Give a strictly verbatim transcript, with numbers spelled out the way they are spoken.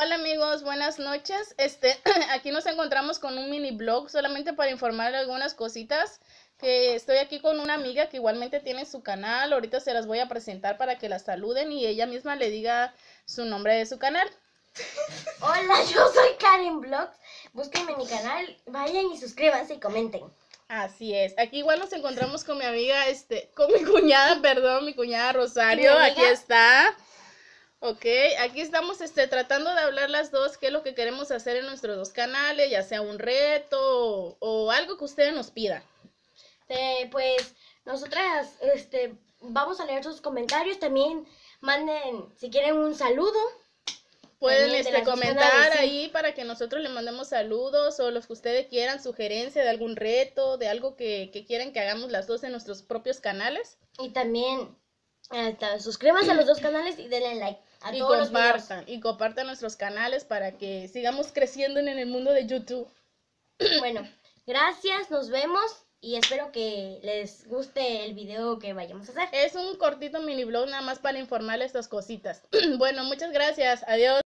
Hola amigos, buenas noches. Este, aquí nos encontramos con un mini blog solamente para informar algunas cositas. Que estoy aquí con una amiga que igualmente tiene su canal. Ahorita se las voy a presentar para que la saluden y ella misma le diga su nombre de su canal. Hola, yo soy Karen Vlogs. Búsquenme en mi canal, vayan y suscríbanse y comenten. Así es. Aquí igual nos encontramos con mi amiga, este, con mi cuñada, perdón, mi cuñada Rosario. ¿Mi Aquí amiga? está. Ok, aquí estamos este, tratando de hablar las dos, qué es lo que queremos hacer en nuestros dos canales, ya sea un reto o, o algo que ustedes nos pidan. Eh, pues nosotras este, vamos a leer sus comentarios. También manden, si quieren, un saludo. Pueden También de este, las dos comentar canales, sí. ahí para que nosotros le mandemos saludos o los que ustedes quieran, sugerencia de algún reto, de algo que, que quieran que hagamos las dos en nuestros propios canales. Y también este, suscríbanse a los dos canales y denle like a Y todos los videos. compartan, y compartan nuestros canales para que sigamos creciendo en el mundo de YouTube. Bueno, gracias, nos vemos y espero que les guste el video que vayamos a hacer. Es un cortito mini blog nada más para informarles estas cositas. Bueno, muchas gracias. Adiós.